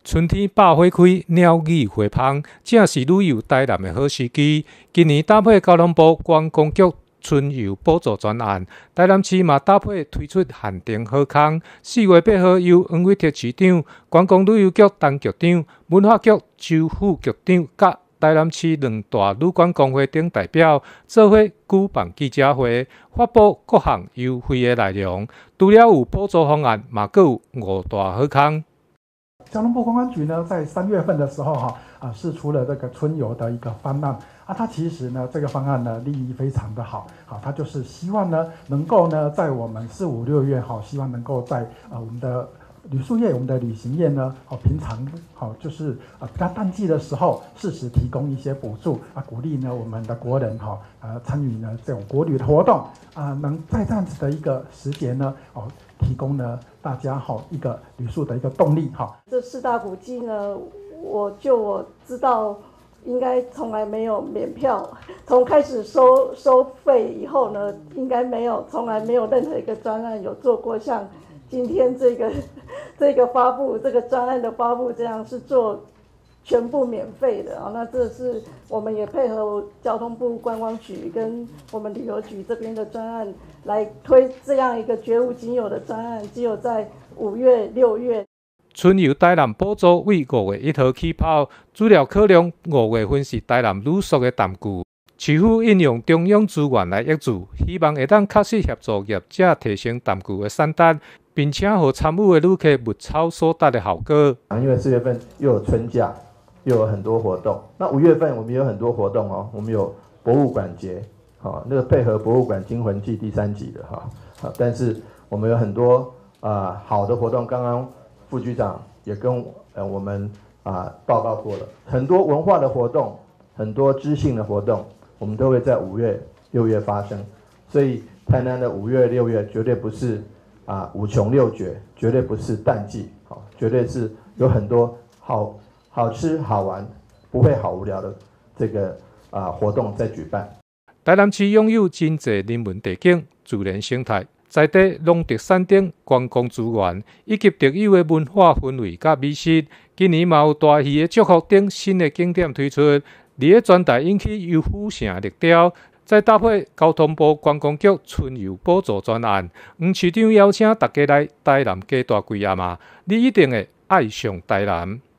春天百花开，鸟语花香，正是旅游台南的好时机。今年搭配交通部观光局春游补助专案，台南市嘛搭配推出限定好康。4月8号由黄伟哲市长、观光旅游局陈局长、文化局周副局长甲台南市2大旅馆工会等代表做伙举办记者会，发布各项优惠的内容。除了有补助方案，嘛阁有5大好康。 交通部观光局呢，在3月份的时候释出了这个春游的一个方案它其实呢这个方案呢立意非常的好它就是希望呢能够呢在我们4、5、6月希望能够在我们的旅宿业、我们的旅行业呢平常就是比较淡季的时候，适时提供一些补助鼓励呢我们的国人参与呢这种国旅的活动能在这样子的一个时节呢提供呢大家一个旅宿的一个动力这4大古迹呢，我知道应该从来没有免票，从开始收费以后呢，应该从来没有任何一个专案有做过像今天这个发布这个专案的发布这样是做全部免费的那这是我们也配合交通部观光局跟我们旅游局这边的专案来推这样一个绝无仅有的专案，只有在5月、6月。 春游台南补助为5月1号起跑，主要考量5月份是台南旅宿的淡季。市府应用中央资源来挹注，希望会当确实协助业者提升淡季的产值，并且让参与的旅客物超所得的效果。 因为4月份又有春假，又有很多活动。那5月份我们有很多活动我们有博物馆节，那个配合博物馆惊魂记第3集的但是我们有很多好的活动，刚刚副局长也跟我们报告过了，很多文化的活动，很多知性的活动，我们都会在5月、6月发生。所以台南的5月、6月绝对不是五穷六绝，绝对不是淡季，绝对是有很多好吃好玩，不会好无聊的这个活动在举办。 台南市拥有真侪人文地景、自然生态、在地农特产等观光资源，以及特有的文化氛围甲美食。今年嘛有大鱼的祝福等新的景点推出，伫个专台引起优虎城热潮。再搭配交通部观光局春游补助专案，黄市长邀请大家来台南加大规划嘛，你一定会爱上台南。